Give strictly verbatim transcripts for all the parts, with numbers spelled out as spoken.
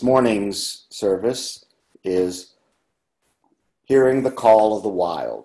This morning's service is Hearing the Call of the Wild.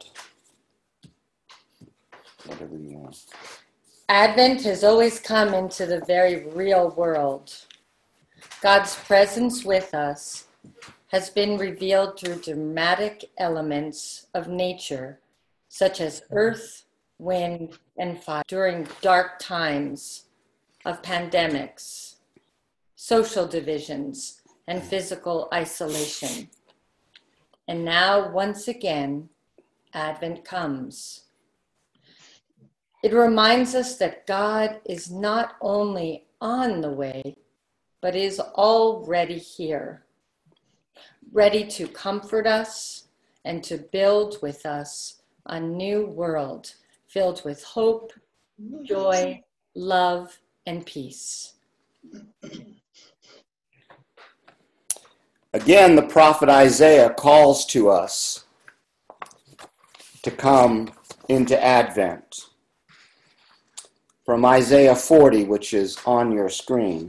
Whatever you want. Advent has always come into the very real world. God's presence with us has been revealed through dramatic elements of nature, such as earth, wind, and fire, during dark times of pandemics, social divisions, and physical isolation. And now, once again, Advent comes. It reminds us that God is not only on the way, but is already here, ready to comfort us and to build with us a new world filled with hope, joy, love, and peace. Again, the prophet Isaiah calls to us to come into Advent. From Isaiah forty, which is on your screen.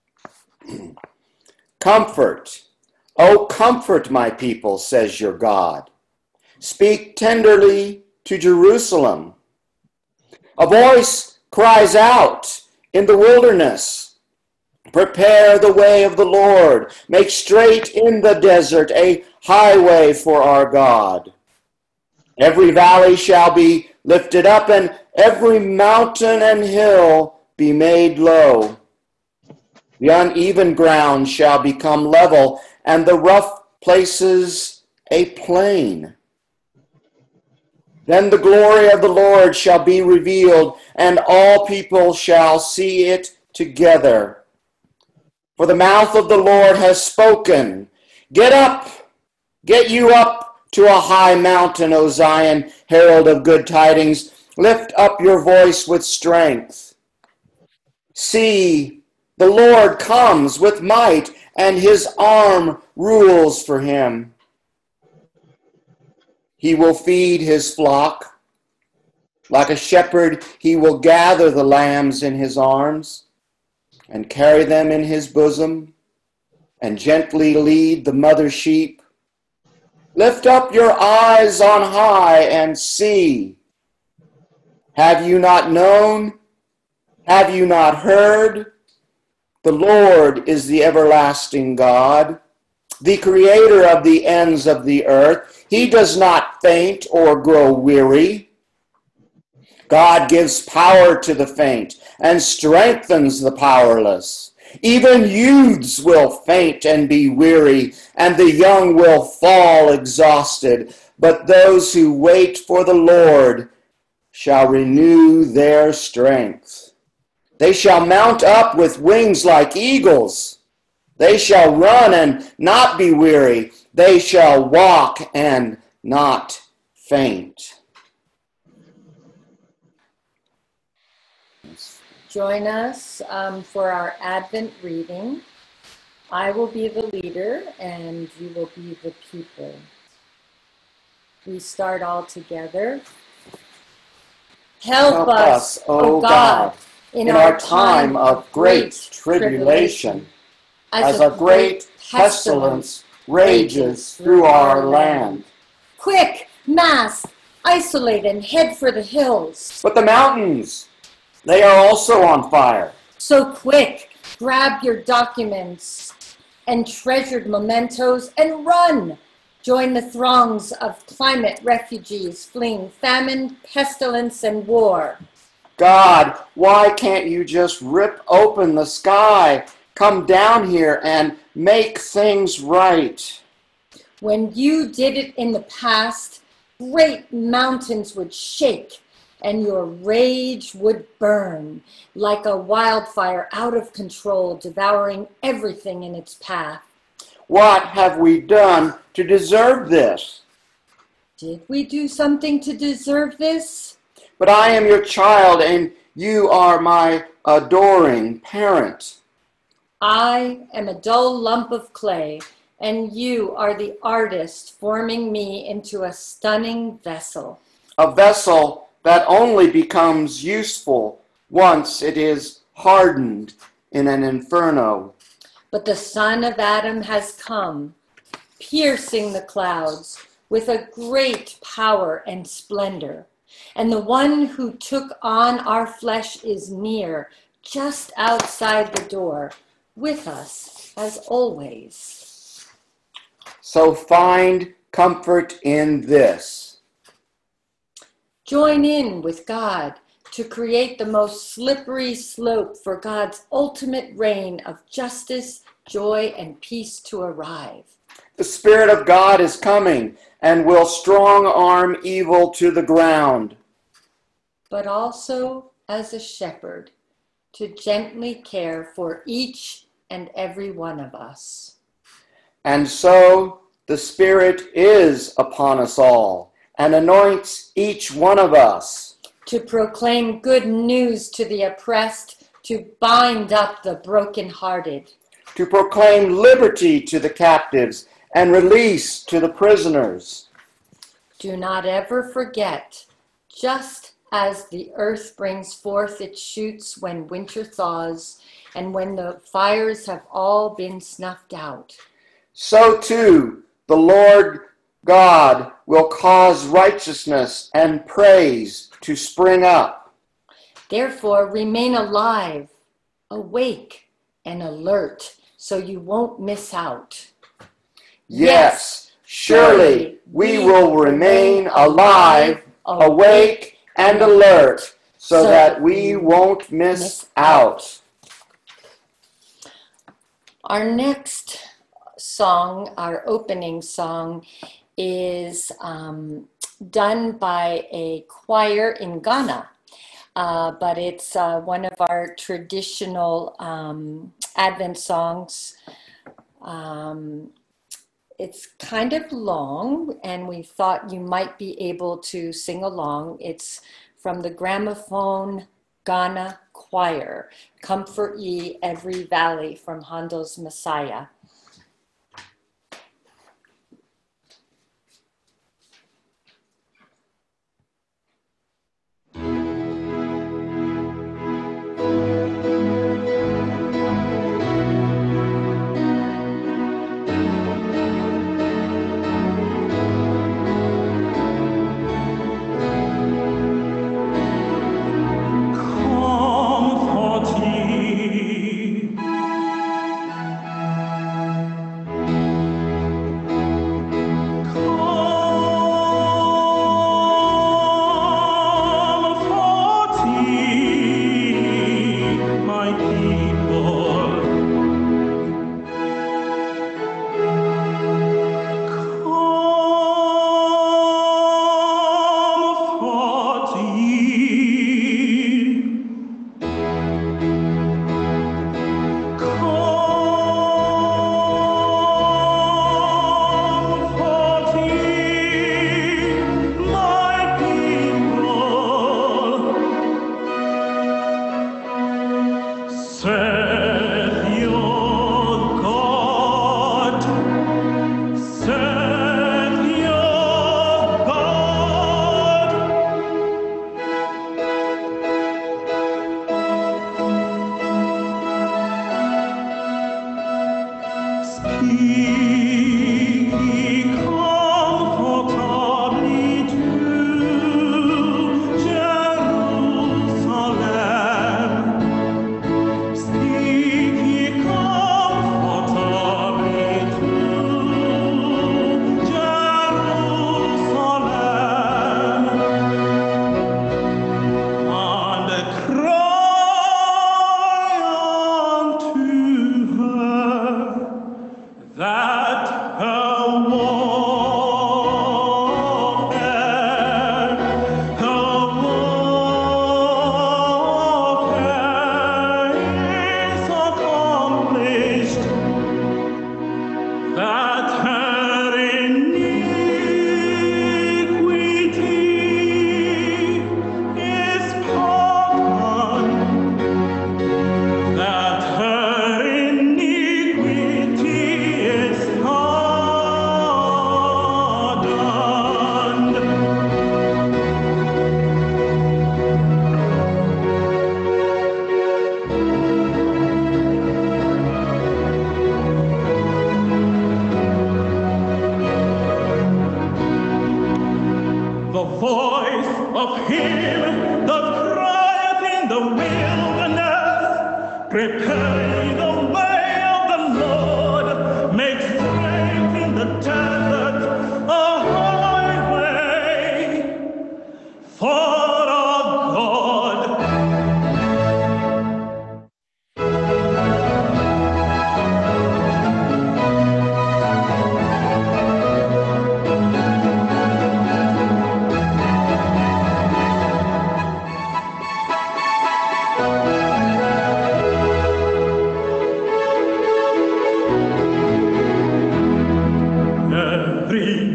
Comfort, oh comfort my people, says your God. Speak tenderly to Jerusalem. A voice cries out in the wilderness, prepare the way of the Lord, make straight in the desert a highway for our God. Every valley shall be lifted up, and every mountain and hill be made low. The uneven ground shall become level, and the rough places a plain. Then the glory of the Lord shall be revealed, and all people shall see it together. For the mouth of the Lord has spoken. Get up, get you up to a high mountain, O Zion, herald of good tidings. Lift up your voice with strength. See, the Lord comes with might, and his arm rules for him. He will feed his flock. Like a shepherd, he will gather the lambs in his arms and carry them in his bosom, and gently lead the mother sheep. Lift up your eyes on high and see. Have you not known? Have you not heard? The Lord is the everlasting God, the creator of the ends of the earth. He does not faint or grow weary. God gives power to the faint and strengthens the powerless. Even youths will faint and be weary, and the young will fall exhausted. But those who wait for the Lord shall renew their strength. They shall mount up with wings like eagles. They shall run and not be weary. They shall walk and not faint. Join us um, for our Advent reading. I will be the leader and you will be the people. We start all together. Help, Help us, us, O God, in our time of great tribulation, as a great pestilence rages through our land. Quick, mass, isolate and head for the hills. But the mountains, they are also on fire. So quick, grab your documents and treasured mementos and run. Join the throngs of climate refugees fleeing famine, pestilence, and war. God, why can't you just rip open the sky, come down here, and make things right? When you did it in the past, great mountains would shake, and your rage would burn like a wildfire out of control, devouring everything in its path. What have we done to deserve this? Did we do something to deserve this? But I am your child, and you are my adoring parent. I am a dull lump of clay, and you are the artist forming me into a stunning vessel. A vessel that only becomes useful once it is hardened in an inferno. But the Son of Adam has come, piercing the clouds with a great power and splendor. And the one who took on our flesh is near, just outside the door, with us as always. So find comfort in this. Join in with God to create the most slippery slope for God's ultimate reign of justice, joy, and peace to arrive. The Spirit of God is coming and will strong arm evil to the ground. But also as a shepherd to gently care for each and every one of us. And so the Spirit is upon us all and anoints each one of us to proclaim good news to the oppressed, to bind up the brokenhearted, to proclaim liberty to the captives and release to the prisoners. Do not ever forget, just as the earth brings forth its shoots when winter thaws and when the fires have all been snuffed out, so too the Lord God will cause righteousness and praise to spring up. Therefore, remain alive, awake, and alert so you won't miss out. Yes, surely we will remain alive, awake, and alert so that we won't miss out. Our next song, our opening song, is um, done by a choir in Ghana, uh, but it's uh, one of our traditional um, Advent songs. Um, it's kind of long, and we thought you might be able to sing along. It's from the Gramophone Ghana Choir, Comfort Ye Every Valley, from Handel's Messiah. That her iniquity is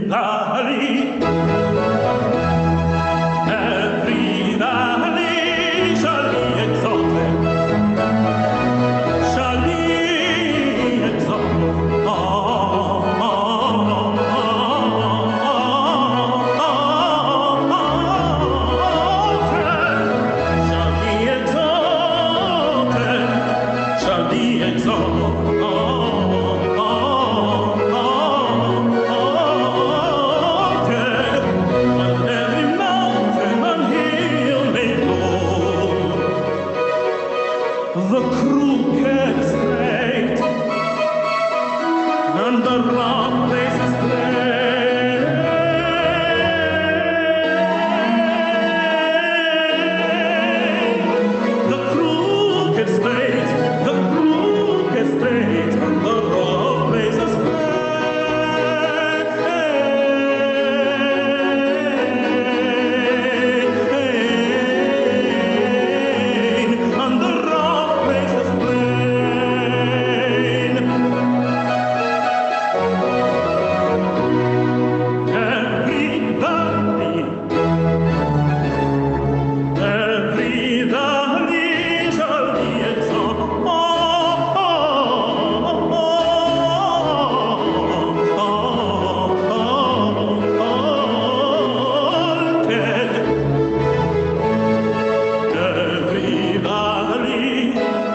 valley, every valley shall be exalted, shall be exalted. The crooked straight, and the rough places plain. The crooked straight, the crooked straight, and the rough places plain, and the rough places plain. Every valley, every valley shall be exalted. Every valley,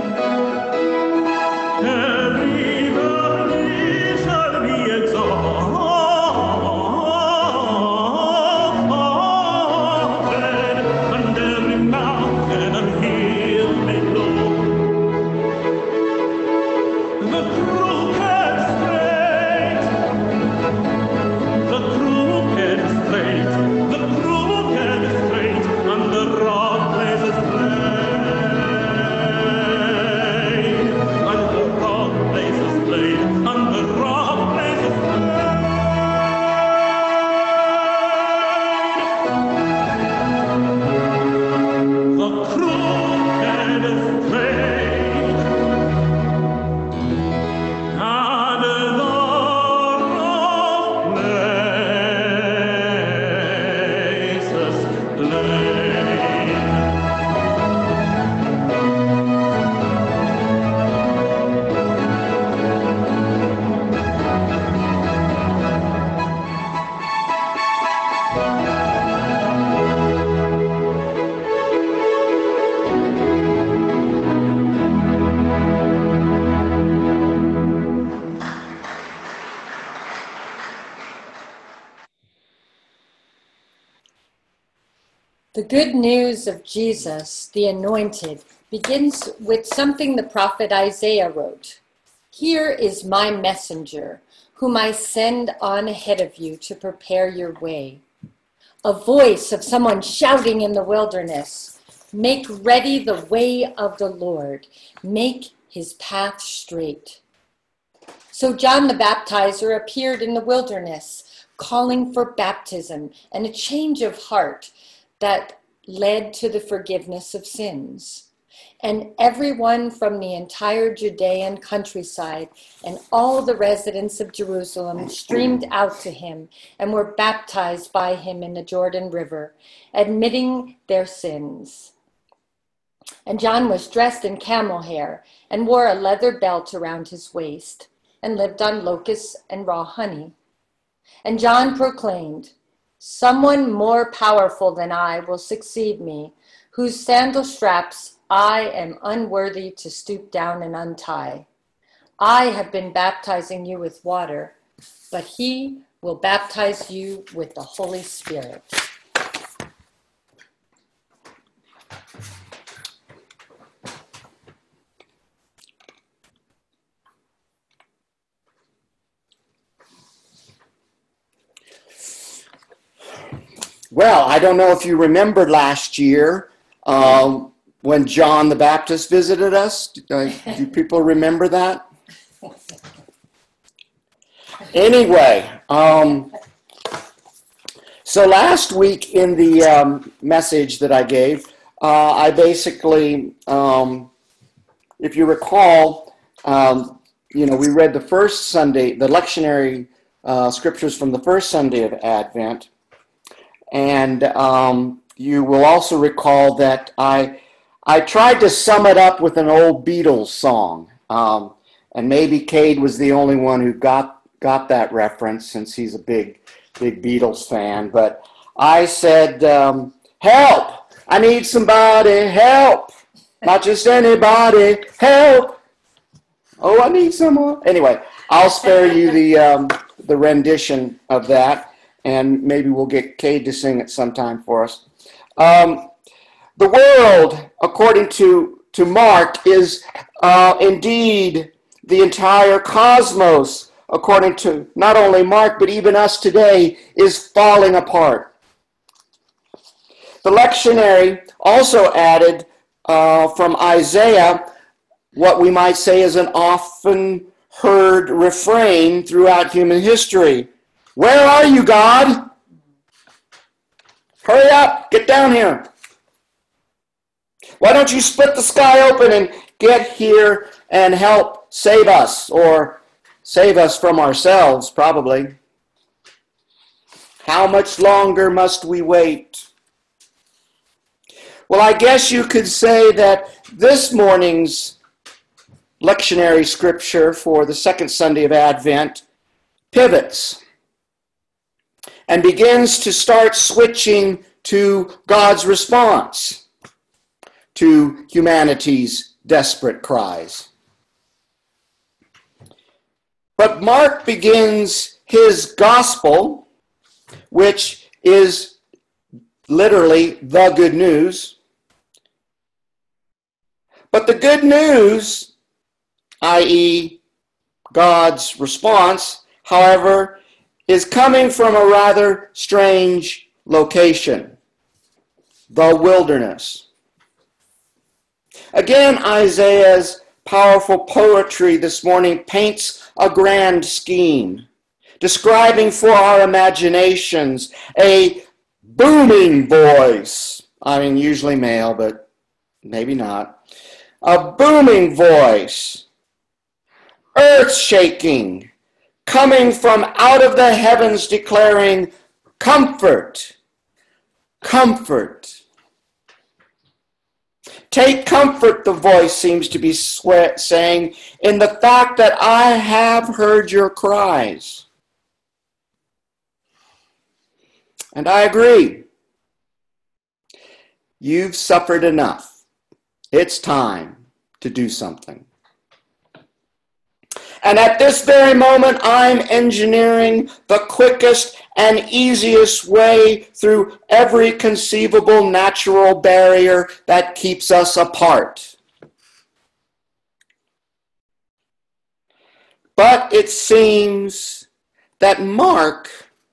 every valley shall be exalted, and every mountain and hill made low. The crooked straight, the crooked straight, the crooked straight, and the rough places plain, and the rough places plain, and the rough places plain. The crooked straight, and the rough places plain. The good news of Jesus, the Anointed, begins with something the prophet Isaiah wrote. Here is my messenger, whom I send on ahead of you to prepare your way. A voice of someone shouting in the wilderness, make ready the way of the Lord, make his path straight. So John the Baptizer appeared in the wilderness, calling for baptism and a change of heart that led to the forgiveness of sins. And everyone from the entire Judean countryside and all the residents of Jerusalem streamed out to him and were baptized by him in the Jordan River, admitting their sins. And John was dressed in camel hair and wore a leather belt around his waist and lived on locusts and raw honey. And John proclaimed, someone more powerful than I will succeed me, whose sandal straps I am unworthy to stoop down and untie. I have been baptizing you with water, but he will baptize you with the Holy Spirit. Well, I don't know if you remembered last year um, when John the Baptist visited us. Do, do people remember that? Anyway, um, so last week in the um, message that I gave, uh, I basically, um, if you recall, um, you know, we read the first Sunday, the lectionary uh, scriptures from the first Sunday of Advent. And um, you will also recall that I I tried to sum it up with an old Beatles song. Um, and maybe Cade was the only one who got, got that reference, since he's a big, big Beatles fan. But I said, um, help! I need somebody, help! Not just anybody, help! Oh, I need someone. Anyway, I'll spare you the um, the rendition of that, and maybe we'll get Cade to sing it sometime for us. Um, the world, according to, to Mark, is uh, indeed the entire cosmos, according to not only Mark, but even us today, is falling apart. The lectionary also added uh, from Isaiah what we might say is an often heard refrain throughout human history. Where are you, God? Hurry up, get down here. Why don't you split the sky open and get here and help save us, or save us from ourselves, probably. How much longer must we wait? Well, I guess you could say that this morning's lectionary scripture for the second Sunday of Advent pivots and begins to start switching to God's response to humanity's desperate cries. But Mark begins his gospel, which is literally the good news. But the good news, that is God's response, however, is coming from a rather strange location, the wilderness. Again, Isaiah's powerful poetry this morning paints a grand scheme, describing for our imaginations a booming voice. I mean, usually male, but maybe not. A booming voice, earth-shaking, coming from out of the heavens declaring, comfort, comfort. Take comfort, the voice seems to be saying, in the fact that I have heard your cries. And I agree. You've suffered enough. It's time to do something. And at this very moment, I'm engineering the quickest and easiest way through every conceivable natural barrier that keeps us apart. But it seems that Mark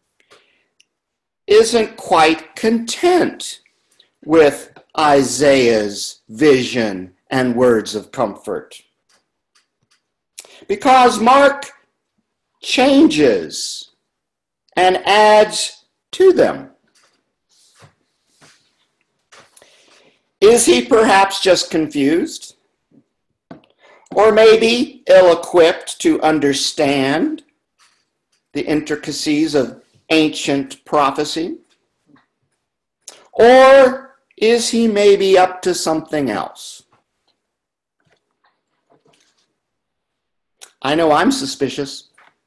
isn't quite content with Isaiah's vision and words of comfort, because Mark changes and adds to them. Is he perhaps just confused? Or maybe ill-equipped to understand the intricacies of ancient prophecy? Or is he maybe up to something else? I know I'm suspicious.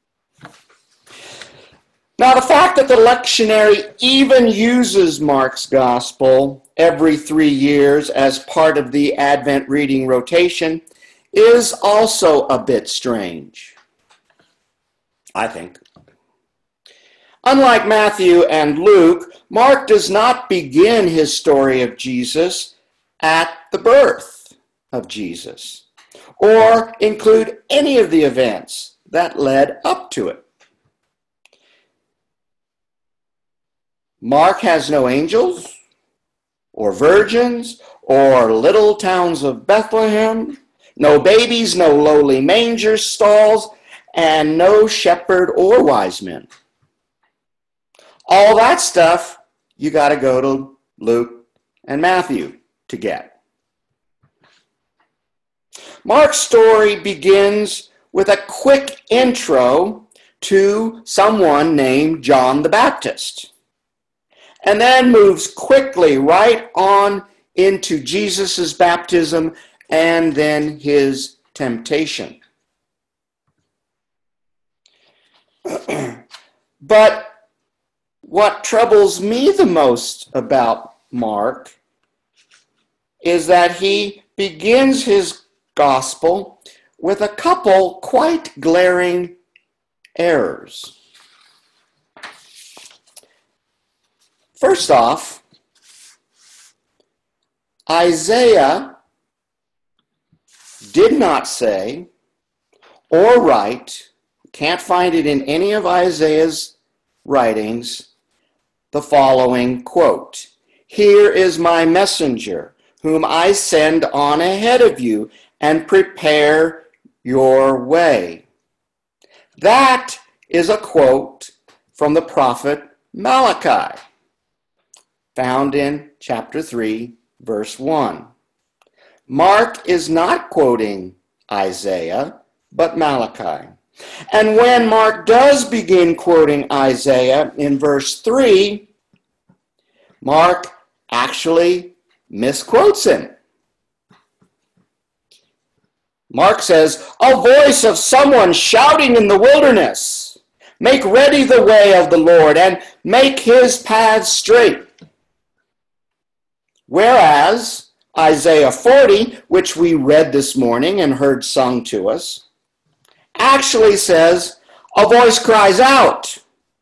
Now, the fact that the lectionary even uses Mark's gospel every three years as part of the Advent reading rotation is also a bit strange, I think. Unlike Matthew and Luke, Mark does not begin his story of Jesus at the birth of Jesus, or include any of the events that led up to it. Mark has no angels, or virgins, or little towns of Bethlehem, no babies, no lowly manger stalls, and no shepherd or wise men. All that stuff you got to go to Luke and Matthew to get. Mark's story begins with a quick intro to someone named John the Baptist, and then moves quickly right on into Jesus' baptism and then his temptation. But what troubles me the most about Mark is that he begins his gospel with a couple quite glaring errors. First off, Isaiah did not say or write, can't find it in any of Isaiah's writings, the following quote, "Here is my messenger, whom I send on ahead of you, and prepare your way." That is a quote from the prophet Malachi, found in chapter three, verse one. Mark is not quoting Isaiah, but Malachi. And when Mark does begin quoting Isaiah in verse three, Mark actually misquotes him. Mark says, "A voice of someone shouting in the wilderness, make ready the way of the Lord and make his paths straight." Whereas Isaiah forty, which we read this morning and heard sung to us, actually says, "A voice cries out,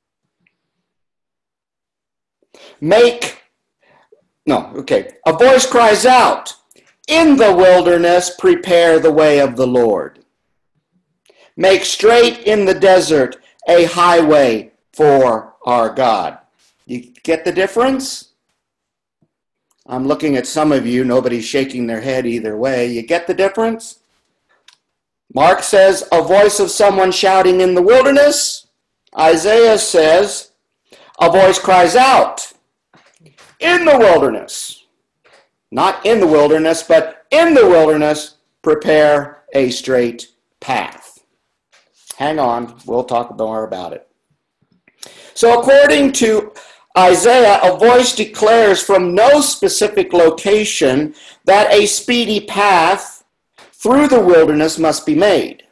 make, no, okay, a voice cries out, in the wilderness prepare the way of the Lord. Make straight in the desert a highway for our God." You get the difference? I'm looking at some of you, nobody's shaking their head either way. You get the difference? Mark says, "A voice of someone shouting in the wilderness." Isaiah says, "A voice cries out in the wilderness." Not in the wilderness, but in the wilderness, prepare a straight path. Hang on, we'll talk more about it. So according to Isaiah, a voice declares from no specific location that a speedy path through the wilderness must be made.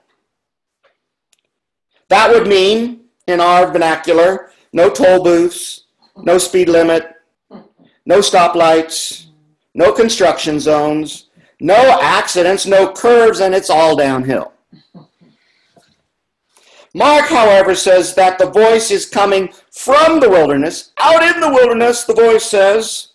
That would mean, in our vernacular, no toll booths, no speed limit, no stoplights, no construction zones, no accidents, no curves, and it's all downhill. Mark, however, says that the voice is coming from the wilderness. Out in the wilderness, the voice says,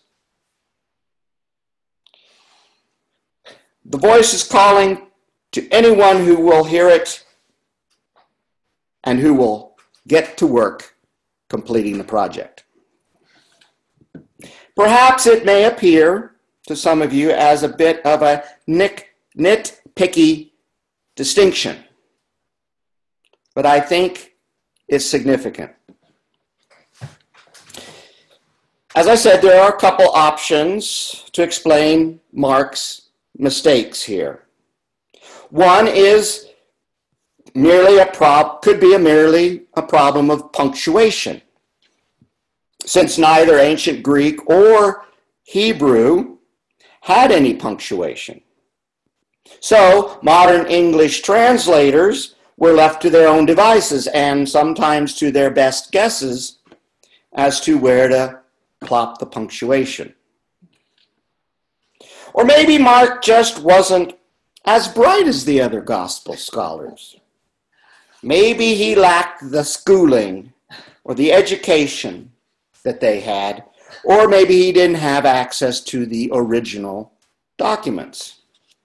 the voice is calling to anyone who will hear it and who will get to work completing the project. Perhaps it may appear to some of you as a bit of a nit, nitpicky distinction, but I think it's significant. As I said, there are a couple options to explain Mark's mistakes here. One is merely a prob could be a merely a problem of punctuation, since neither ancient Greek or Hebrew had any punctuation. So modern English translators were left to their own devices and sometimes to their best guesses as to where to plop the punctuation. Or maybe Mark just wasn't as bright as the other gospel scholars. Maybe he lacked the schooling or the education that they had, or maybe he didn't have access to the original documents.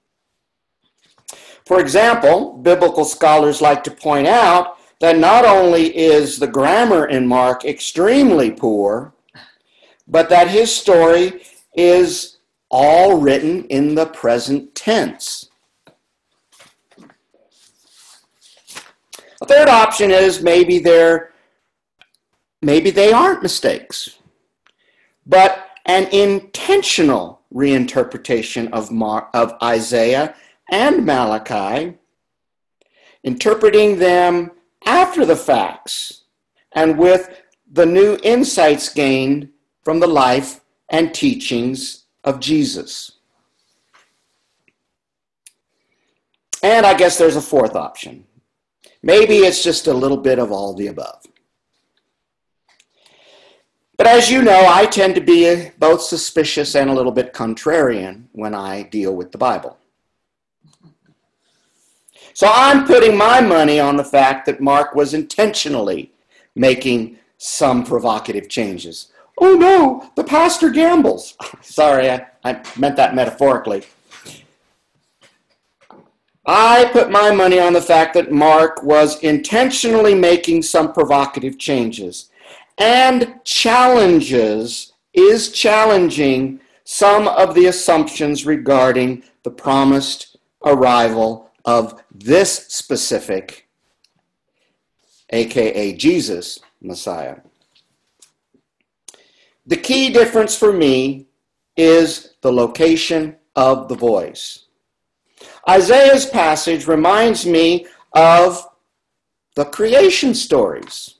For example, biblical scholars like to point out that not only is the grammar in Mark extremely poor, but that his story is all written in the present tense. A third option is maybe they're maybe they aren't mistakes, but an intentional reinterpretation of, Mar- of Isaiah and Malachi, interpreting them after the facts and with the new insights gained from the life and teachings of Jesus. And I guess there's a fourth option. Maybe it's just a little bit of all the above. But as you know, I tend to be both suspicious and a little bit contrarian when I deal with the Bible. So I'm putting my money on the fact that Mark was intentionally making some provocative changes. Oh no, the pastor gambles. Sorry, I, I meant that metaphorically. I put my money on the fact that Mark was intentionally making some provocative changes and challenges, is challenging some of the assumptions regarding the promised arrival of this specific, aka Jesus, Messiah. The key difference for me is the location of the voice. Isaiah's passage reminds me of the creation stories.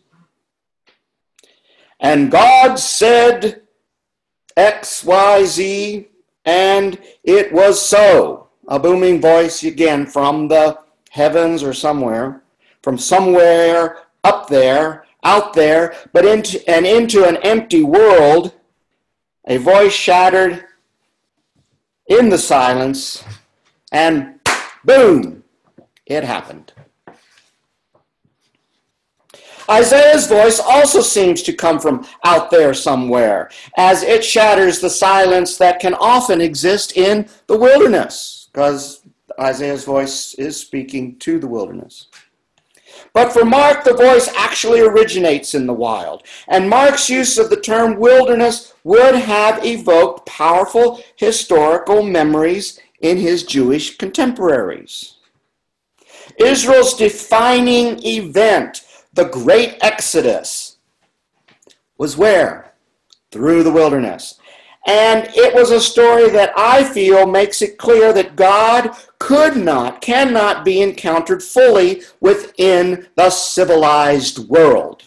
And God said X, Y, Z, and it was so. A booming voice again from the heavens or somewhere, from somewhere up there, out there, but into and into an empty world, a voice shattered in the silence, and boom, it happened. Isaiah's voice also seems to come from out there somewhere, as it shatters the silence that can often exist in the wilderness, because Isaiah's voice is speaking to the wilderness. But for Mark, the voice actually originates in the wild, and Mark's use of the term wilderness would have evoked powerful historical memories in his Jewish contemporaries. Israel's defining event, the Great Exodus, was where? Through the wilderness. And it was a story that I feel makes it clear that God could not, cannot be encountered fully within the civilized world.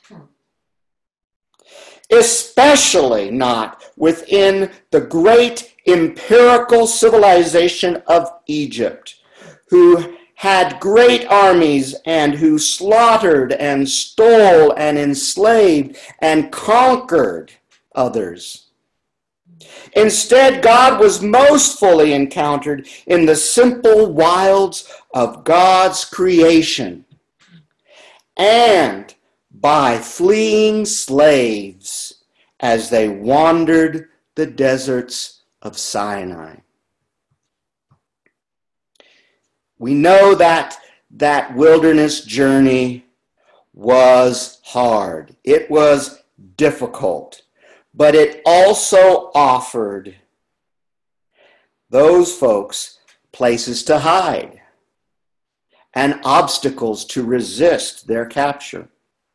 Especially not within the great empirical civilization of Egypt, who had great armies and who slaughtered and stole and enslaved and conquered others. Instead, God was most fully encountered in the simple wilds of God's creation and by fleeing slaves as they wandered the deserts of Sinai. We know that that wilderness journey was hard. It was difficult. But it also offered those folks places to hide and obstacles to resist their capture.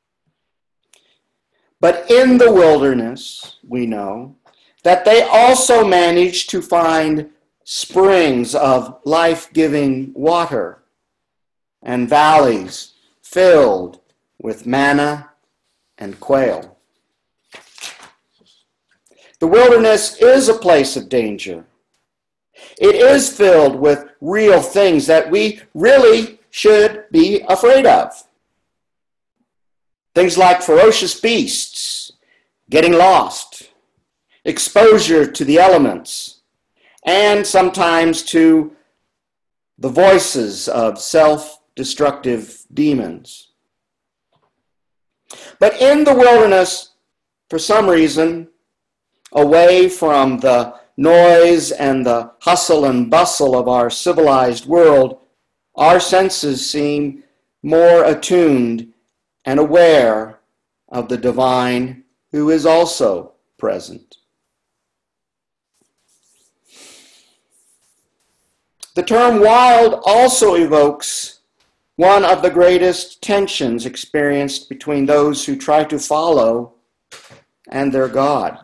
But in the wilderness, we know that they also managed to find springs of life-giving water and valleys filled with manna and quail. The wilderness is a place of danger. It is filled with real things that we really should be afraid of. Things like ferocious beasts, getting lost, exposure to the elements, and sometimes to the voices of self-destructive demons. But in the wilderness, for some reason, away from the noise and the hustle and bustle of our civilized world, our senses seem more attuned and aware of the divine who is also present. The term wild also evokes one of the greatest tensions experienced between those who try to follow and their God.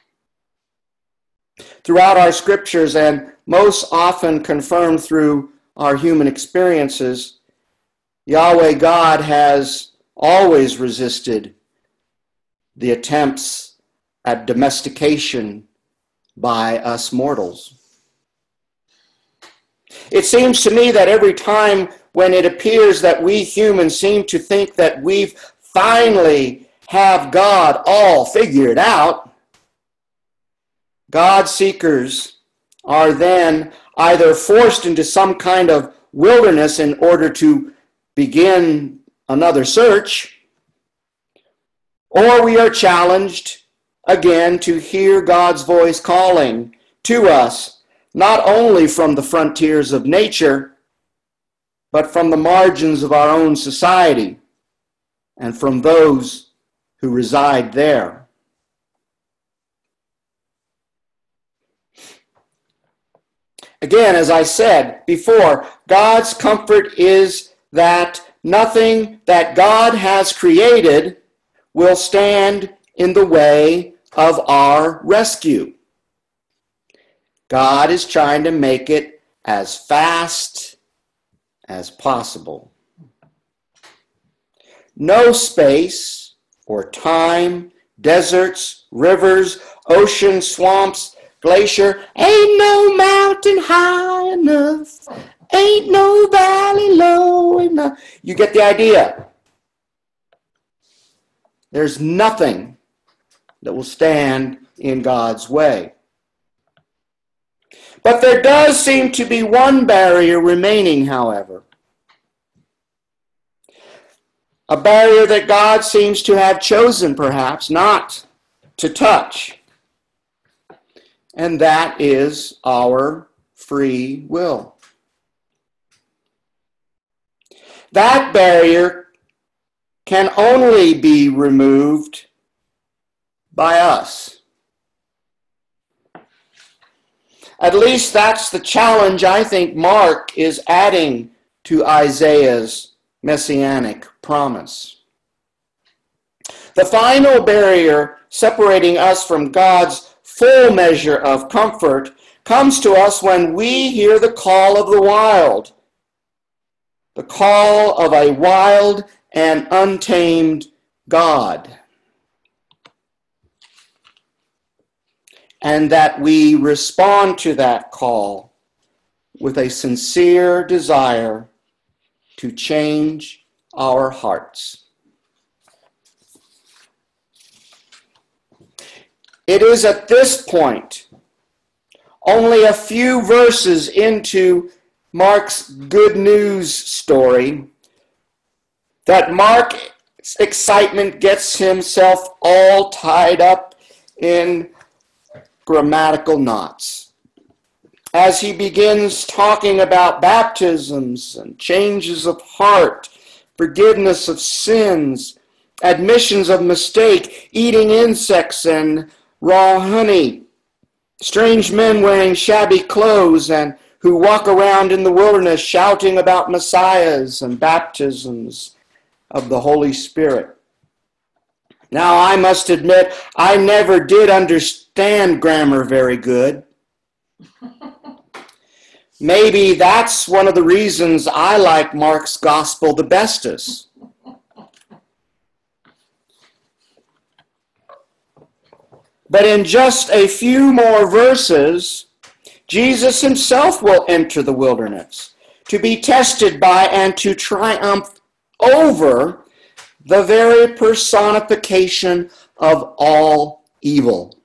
Throughout our scriptures, and most often confirmed through our human experiences, Yahweh God has always resisted the attempts at domestication by us mortals. It seems to me that every time when it appears that we humans seem to think that we've finally have God all figured out, God seekers are then either forced into some kind of wilderness in order to begin another search, or we are challenged again to hear God's voice calling to us, not only from the frontiers of nature, but from the margins of our own society and from those who reside there. Again, as I said before, God's comfort is that nothing that God has created will stand in the way of our rescue. God is trying to make it as fast as possible. No space or time, deserts, rivers, oceans, swamps, glacier, ain't no mountain high enough, ain't no valley low enough. You get the idea. There's nothing that will stand in God's way. But there does seem to be one barrier remaining, however. A barrier that God seems to have chosen, perhaps, not to touch. And that is our free will. That barrier can only be removed by us. At least that's the challenge I think Mark is adding to Isaiah's messianic promise. The final barrier separating us from God's full measure of comfort comes to us when we hear the call of the wild, the call of a wild and untamed God. And that we respond to that call with a sincere desire to change our hearts. It is at this point, only a few verses into Mark's good news story, that Mark's excitement gets himself all tied up in grammatical knots. As he begins talking about baptisms and changes of heart, forgiveness of sins, admissions of mistake, eating insects and raw honey, strange men wearing shabby clothes and who walk around in the wilderness shouting about messiahs and baptisms of the Holy Spirit. Now, I must admit, I never did understand grammar very good. Maybe that's one of the reasons I like Mark's gospel the bestest. But in just a few more verses, Jesus himself will enter the wilderness to be tested by and to triumph over the very personification of all evil.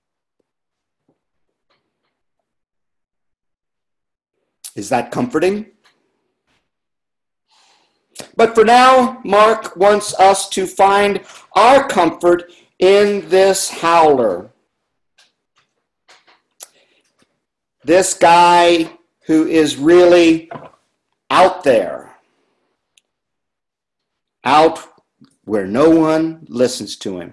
Is that comforting? But for now, Mark wants us to find our comfort in this howler. This guy who is really out there. Out where no one listens to him.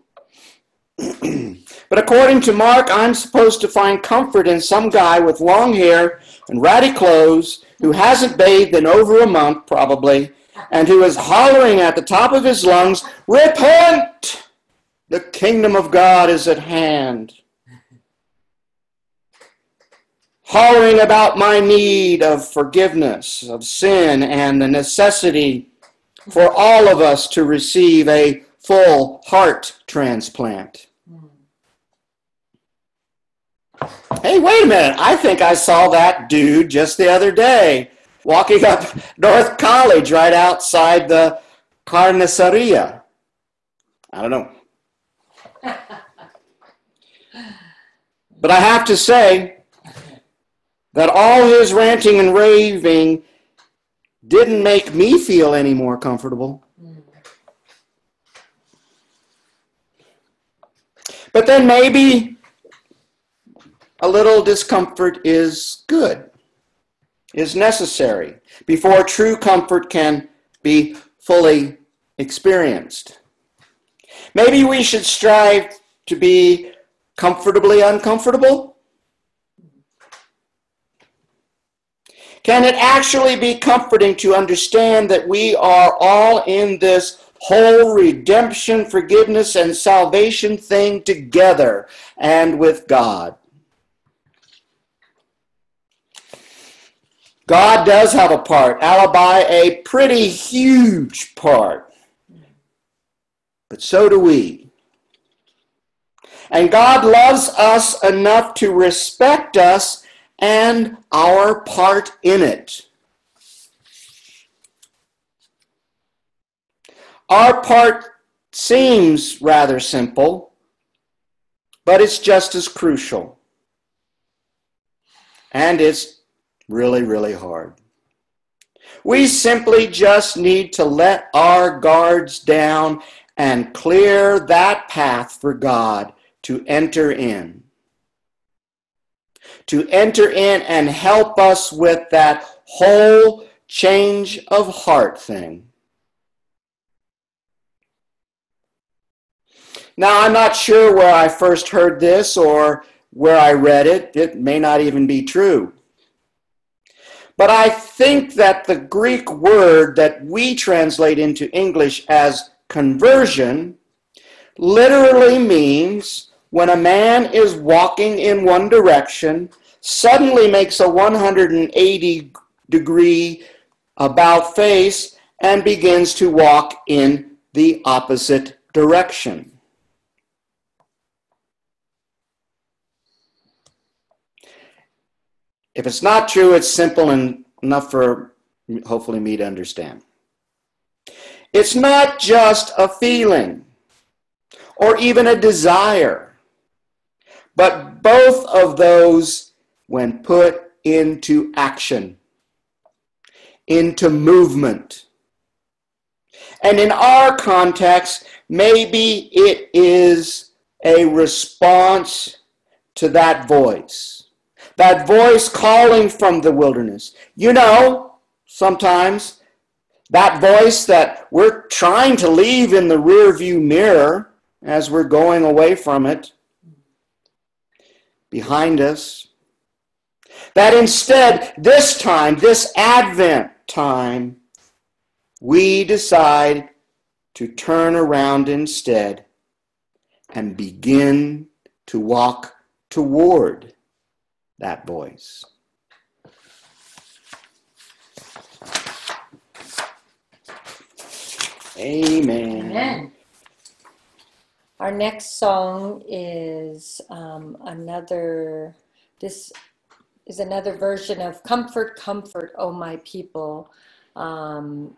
But according to Mark, I'm supposed to find comfort in some guy with long hair and ratty clothes who hasn't bathed in over a month, probably, and who is hollering at the top of his lungs, "Repent! The kingdom of God is at hand." hollering about my need of forgiveness of sin and the necessity for all of us to receive a full heart transplant. Hey, wait a minute. I think I saw that dude just the other day walking up North College right outside the Carniceria. I don't know. But I have to say that all his ranting and raving didn't make me feel any more comfortable. But then maybe a little discomfort is good, is necessary, before true comfort can be fully experienced. Maybe we should strive to be comfortably uncomfortable. Can it actually be comforting to understand that we are all in this whole redemption, forgiveness, and salvation thing together and with God? God does have a part, alibi, a pretty huge part. But so do we. And God loves us enough to respect us and our part in it. Our part seems rather simple, but it's just as crucial. And it's really, really hard. We simply just need to let our guards down and clear that path for God to enter in. To enter in and help us with that whole change of heart thing. Now, I'm not sure where I first heard this or where I read it. It may not even be true. But I think that the Greek word that we translate into English as conversion literally means when a man is walking in one direction, suddenly makes a one hundred eighty degree about face and begins to walk in the opposite direction. If it's not true, it's simple and enough for hopefully me to understand. It's not just a feeling or even a desire, but both of those when put into action, into movement. And in our context, maybe it is a response to that voice. That voice calling from the wilderness. You know, sometimes that voice that we're trying to leave in the rearview mirror as we're going away from it, behind us. That instead, this time, this Advent time, we decide to turn around instead and begin to walk toward that voice. Amen. Amen. Our next song is um, another, this is another version of Comfort, Comfort, O My People. Um,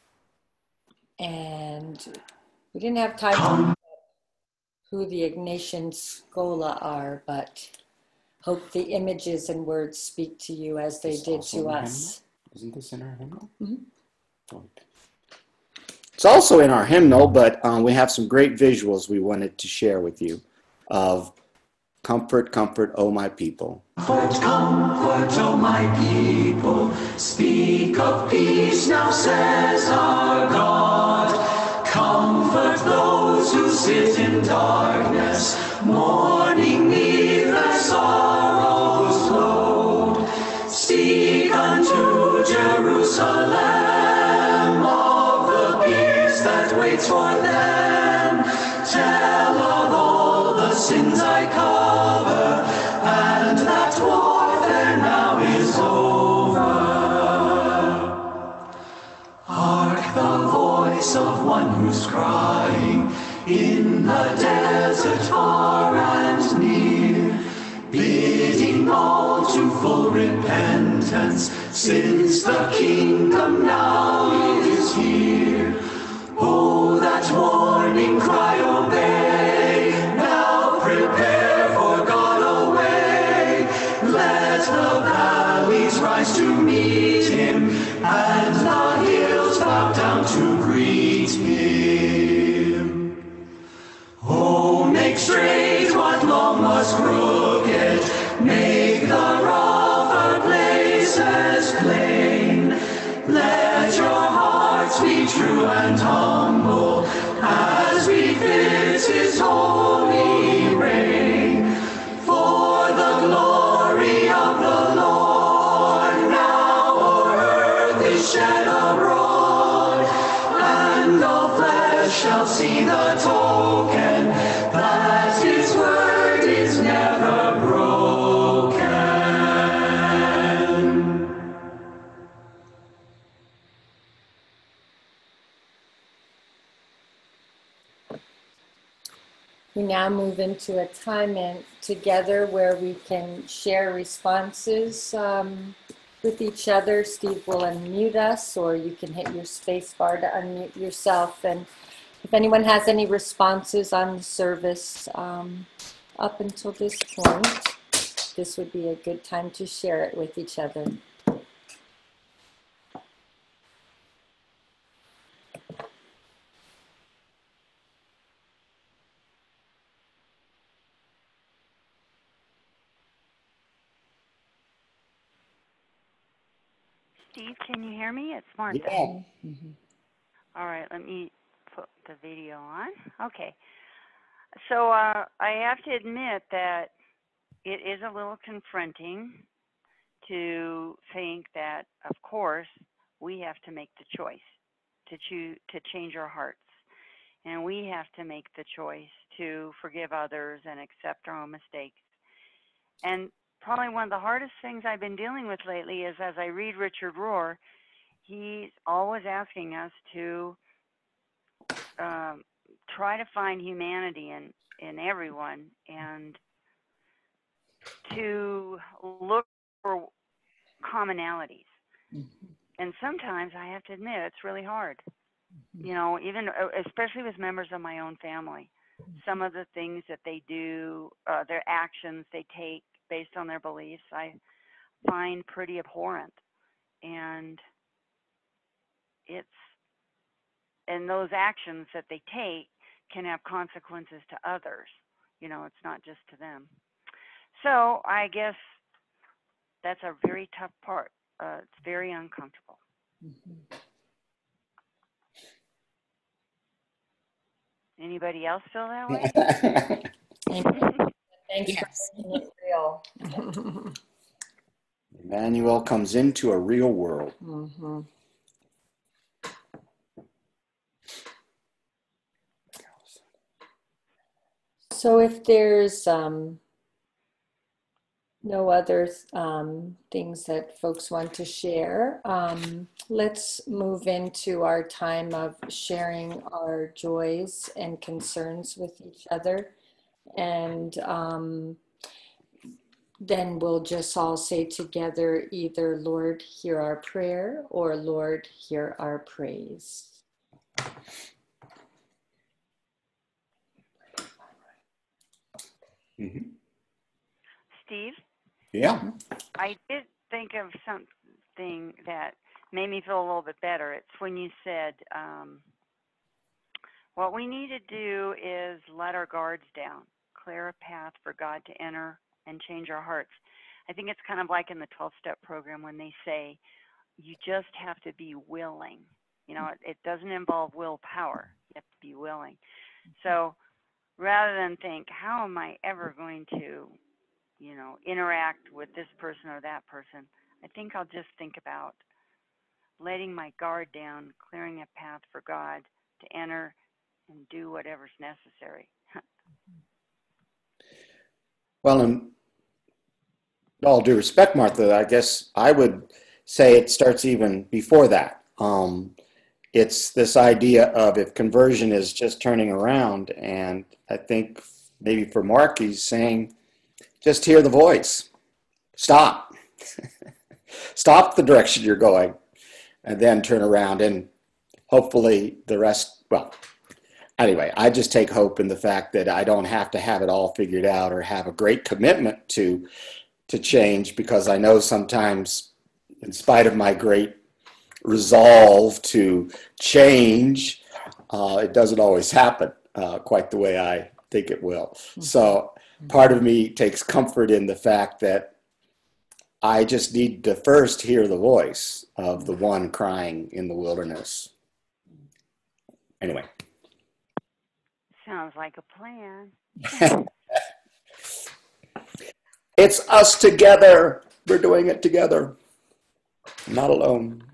and we didn't have time to look up who the Ignatian Schola are, but hope the images and words speak to you as they It's did to us. Hymnal? Isn't this in our hymnal? Mm-hmm. It's also in our hymnal, but um, we have some great visuals we wanted to share with you of Comfort, Comfort, O My People. Comfort, comfort, O my people, speak of peace now, says our God. Comfort those who sit in darkness, mourning neath their sorrow's load. Speak unto Jerusalem of the peace that waits for them. Tell of all the sins I cover, and that warfare the voice of one who's crying in the desert far and near, bidding all to full repentance, since the kingdom now is here. Oh, that warning cry, obey, now prepare for God away. Let the valleys rise to meet him, and the hills bow down to greet him. Oh, make straight what long was crooked, make the rougher places plain. Let your hearts be true and humble, as befits his holy reign. For the glory of the Lord now o'er earth is shed abroad, and all flesh shall see the token that his word is never broken. We now move into a time in together where we can share responses um, with each other. Steve will unmute us, or you can hit your space bar to unmute yourself. And if anyone has any responses on the service um, up until this point, this would be a good time to share it with each other. Steve, can you hear me? It's Martha. Yeah. Mm-hmm. All right, let me put the video on. Okay. So uh, I have to admit that it is a little confronting to think that, of course, we have to make the choice to choose to change our hearts, and we have to make the choice to forgive others and accept our own mistakes. And probably one of the hardest things I've been dealing with lately is, as I read Richard Rohr, he's always asking us to um, try to find humanity in, in everyone, and to look for commonalities. Mm-hmm. And sometimes I have to admit it's really hard. Mm-hmm. You know, even especially with members of my own family, mm-hmm. some of the things that they do, uh, their actions they take based on their beliefs, I find pretty abhorrent. And it's and those actions that they take can have consequences to others. You know, it's not just to them. So I guess that's a very tough part. Uh, it's very uncomfortable. Mm-hmm. Anybody else feel that way? Thanks yes. for making it real. Emmanuel comes into a real world. Mm-hmm. So if there's um, no other um, things that folks want to share, um, let's move into our time of sharing our joys and concerns with each other. And um, then we'll just all say together either Lord, hear our prayer, or Lord, hear our praise. Mm-hmm. Steve? Yeah. I did think of something that made me feel a little bit better. It's when you said, um, what we need to do is let our guards down, clear a path for God to enter and change our hearts. I think it's kind of like in the twelve-step program when they say, you just have to be willing. You know, it, it doesn't involve willpower. You have to be willing. So rather than think, how am I ever going to, you know, interact with this person or that person, I think I'll just think about letting my guard down, clearing a path for God to enter and do whatever's necessary. Well, in all due respect, Martha, I guess I would say it starts even before that. Um, it's this idea of if conversion is just turning around, and I think maybe for Mark, he's saying, just hear the voice. Stop. Stop the direction you're going, and then turn around, and hopefully the rest, well, anyway, I just take hope in the fact that I don't have to have it all figured out or have a great commitment to to change, because I know sometimes, in spite of my great resolve to change, uh, it doesn't always happen uh, quite the way I think it will. So part of me takes comfort in the fact that I just need to first hear the voice of the one crying in the wilderness. Anyway. Sounds like a plan. It's us together. We're doing it together. Not alone.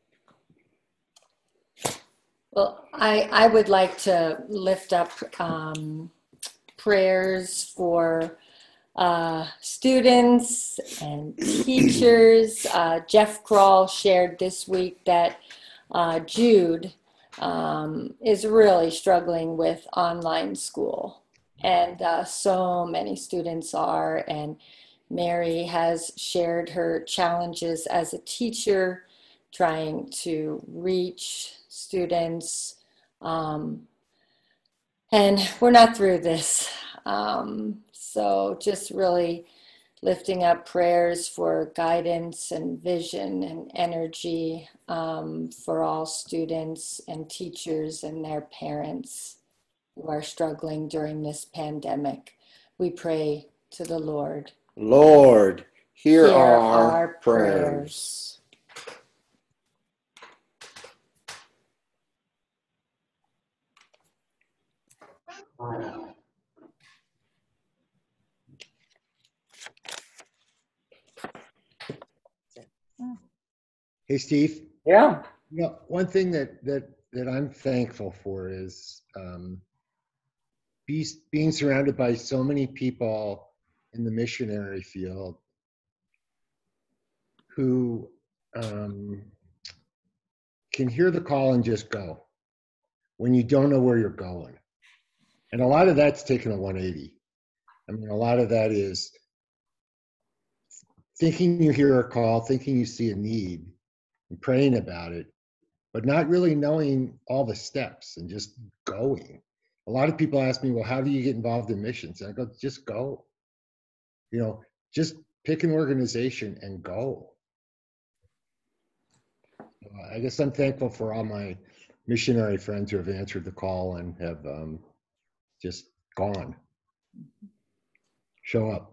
Well, I, I would like to lift up um, prayers for uh, students and teachers. Uh, Jeff Kroll shared this week that uh, Jude um, is really struggling with online school. And uh, so many students are. And Mary has shared her challenges as a teacher, trying to reach students. Um, and we're not through this. Um, so just really lifting up prayers for guidance and vision and energy um, for all students and teachers and their parents who are struggling during this pandemic. We pray to the Lord. Lord, hear, Hear our, our prayers. Hey, Steve. Yeah. You know, one thing that that that I'm thankful for is um, be, being surrounded by so many people in the missionary field who um, can hear the call and just go when you don't know where you're going. And a lot of that's taken a one eighty. I mean, a lot of that is thinking you hear a call, thinking you see a need, and praying about it, but not really knowing all the steps and just going. A lot of people ask me, well, how do you get involved in missions? And I go, just go. You know, just pick an organization and go. Uh, I guess I'm thankful for all my missionary friends who have answered the call and have um, just gone. Show up.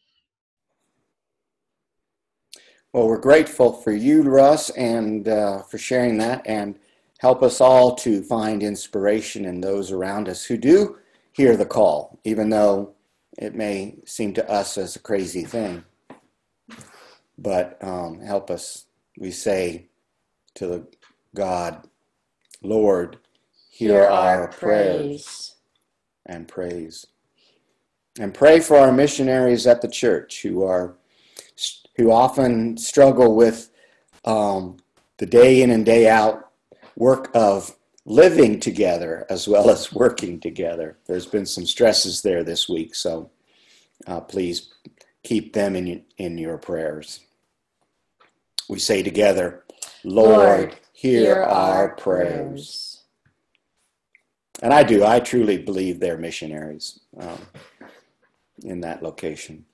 Well, we're grateful for you, Russ, and uh, for sharing that, and help us all to find inspiration in those around us who do hear the call, even though it may seem to us as a crazy thing. But um, help us, we say to the God, Lord, hear, hear our, our prayers praise. and praise. And pray for our missionaries at the church who are who often struggle with um, the day in and day out work of living together as well as working together. There's been some stresses there this week, so uh, please keep them in, in your prayers. We say together, Lord, Lord hear, hear our, our prayers. prayers. And I do, I truly believe they're missionaries um, in that location.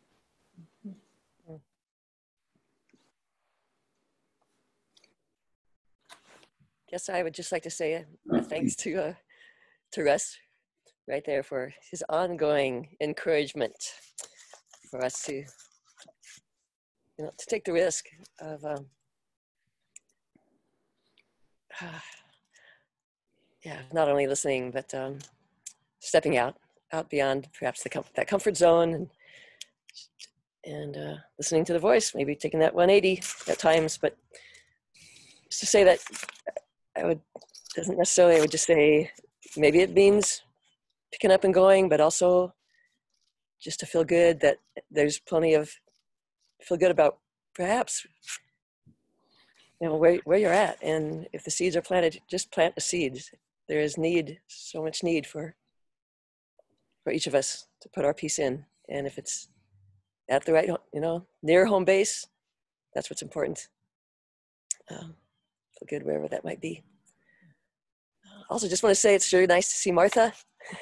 Guess I would just like to say uh, thanks to uh, to Russ right there for his ongoing encouragement for us to, you know, to take the risk of um, uh, yeah, not only listening but um, stepping out, out beyond perhaps the com- that comfort zone and and uh, listening to the voice, maybe taking that one eighty at times, but just to say that. I would, doesn't necessarily, I would just say, maybe it means picking up and going, but also just to feel good that there's plenty of, feel good about perhaps you know, where, where you're at. And if the seeds are planted, just plant the seeds. There is need, so much need for, for each of us to put our piece in. And if it's at the right, you know, near home base, that's what's important. Um, feel good wherever that might be. Also, just want to say it's really nice to see Martha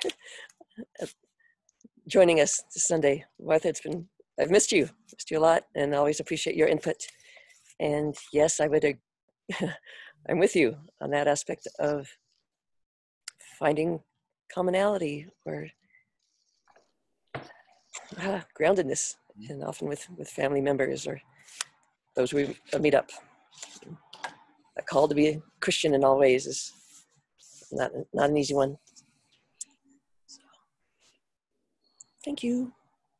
joining us this Sunday. Martha, it's been, I've missed you, missed you a lot, and always appreciate your input. And yes, I would, uh, I'm with you on that aspect of finding commonality or uh, groundedness, and often with, with family members or those we meet up. A call to be a Christian in all ways is not, not an easy one. So, thank you.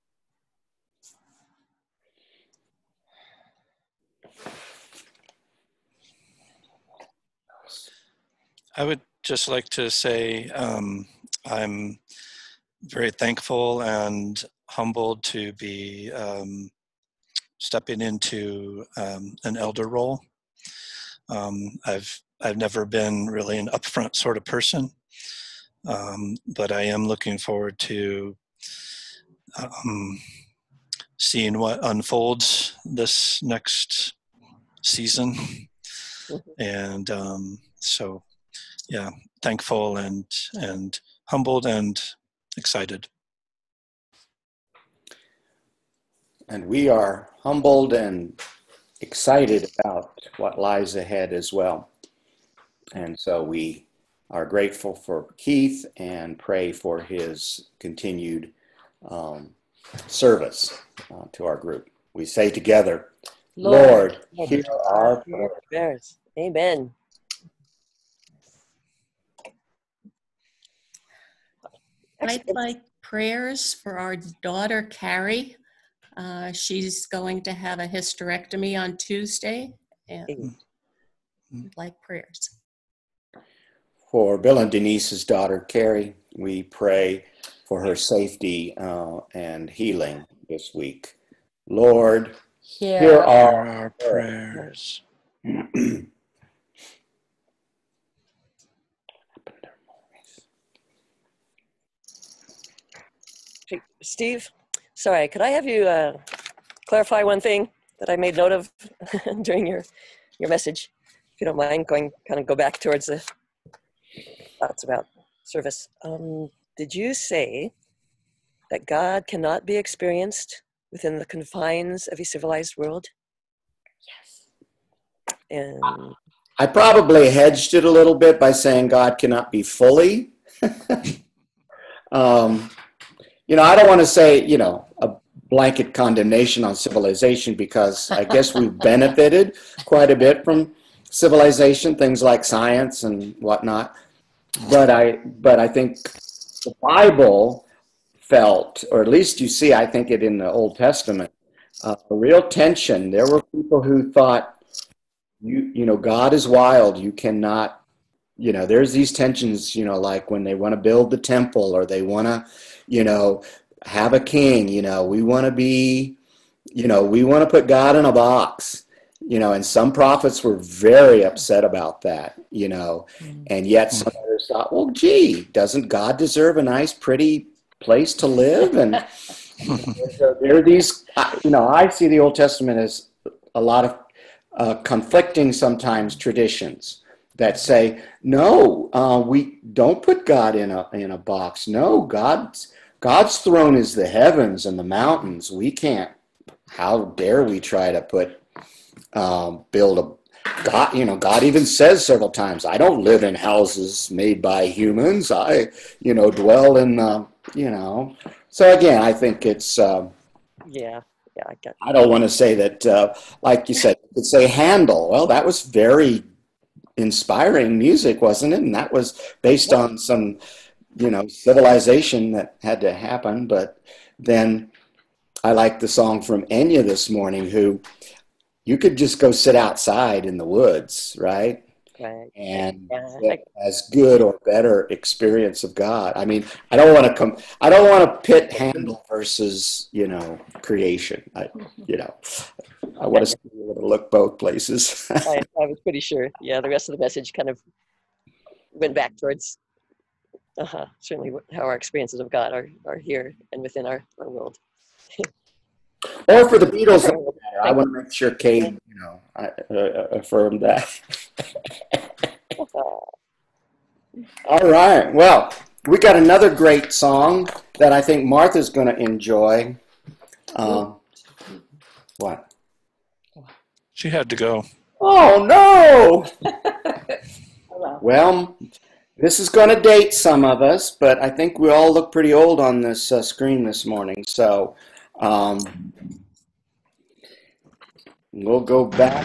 I would just like to say um, I'm very thankful and humbled to be um, stepping into um, an elder role. Um, I've I've never been really an upfront sort of person, um, but I am looking forward to um, seeing what unfolds this next season, and um, so yeah, thankful and and humbled and excited. And we are humbled and excited about what lies ahead as well. And so we are grateful for Keith and pray for his continued um, service uh, to our group. We say together, Lord, Lord hear our prayers. Amen. I'd like prayers for our daughter, Carrie. Uh, she's going to have a hysterectomy on Tuesday, and I'd like prayers. For Bill and Denise's daughter, Carrie, we pray for her safety uh, and healing this week. Lord, Hear hear Hear our our prayers. Steve, sorry, could I have you uh, clarify one thing that I made note of during your, your message? If you don't mind, going kind of go back towards the thoughts about service. Um, did you say that God cannot be experienced within the confines of a civilized world? Yes. And I probably hedged it a little bit by saying God cannot be fully. um, you know, I don't want to say, you know, a blanket condemnation on civilization, because I guess we've benefited quite a bit from civilization, things like science and whatnot. But I, but I think the Bible felt, or at least you see, I think it in the Old Testament, uh, a real tension. There were people who thought, you, you know, God is wild. You cannot, you know, there's these tensions, you know, like when they want to build the temple, or they want to, you know, have a king, you know, we want to be, you know, we want to put God in a box, you know, and some prophets were very upset about that, you know, and yet some others thought, well, gee, doesn't God deserve a nice, pretty place to live? And so there are these, you know, I see the Old Testament as a lot of uh, conflicting sometimes traditions that say, no, uh, we don't put God in a in a box. No, God's God's throne is the heavens and the mountains. We can't. How dare we try to put um, build a God? You know, God even says several times, "I don't live in houses made by humans. I, you know, dwell in uh, you know." So again, I think it's. Uh, yeah, yeah, I get. I don't want to say that, uh, like you said, you could say Handel. Well, that was very inspiring music, wasn't it? And that was based on some, you know, civilization that had to happen. But then I like the song from Enya this morning, who you could just go sit outside in the woods, right? Right. And Yeah. get as good or better experience of God. I mean, I don't want to come, I don't want to pit Handel versus, you know, creation. I, you know, I would have looked both places. I, I was pretty sure. Yeah, the rest of the message kind of went back towards uh-huh, certainly how our experiences of God are, are here and within our, our world. Or for the Beatles, I want to make sure Cade, you know, I, uh, affirmed that. All right. Well, we got another great song that I think Martha's going to enjoy. Um, what? She had to go. Oh, no! Well, this is going to date some of us, but I think we all look pretty old on this uh, screen this morning. So um, we'll go back.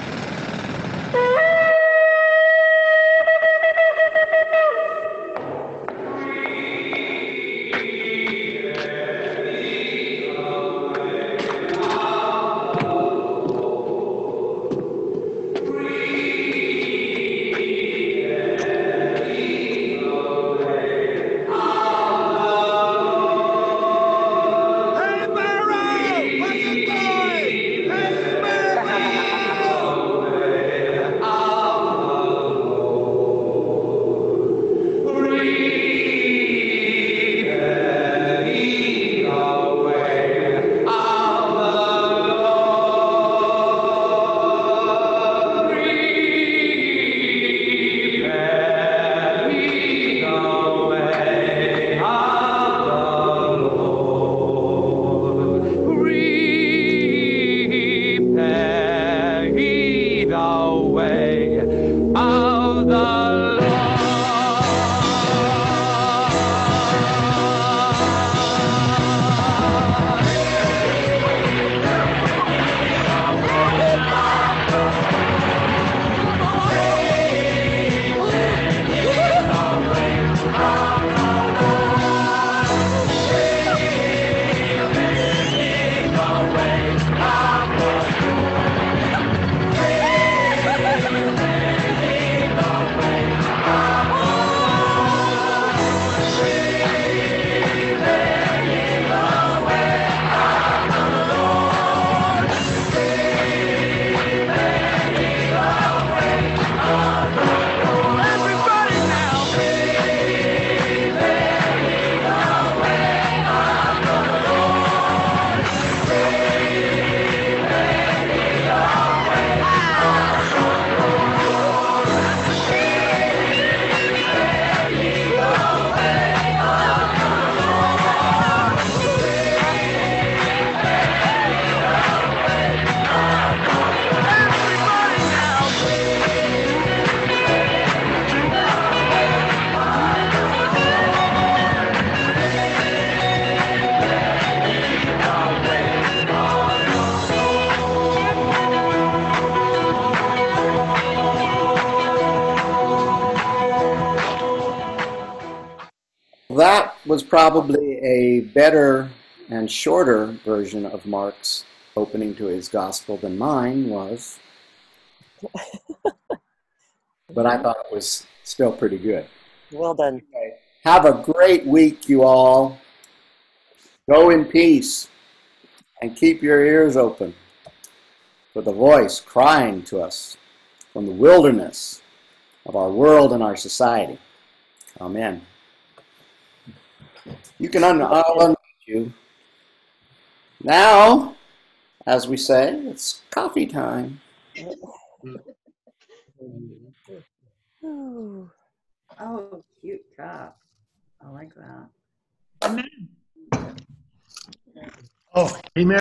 That was probably a better and shorter version of Mark's opening to his gospel than mine was. But I thought it was still pretty good. Well done. Okay. Have a great week, you all. Go in peace and keep your ears open for the voice crying to us from the wilderness of our world and our society. Amen. You can un- I'll unmute you. Now, as we say, it's coffee time. Oh, cute cup. I like that. Oh, amen.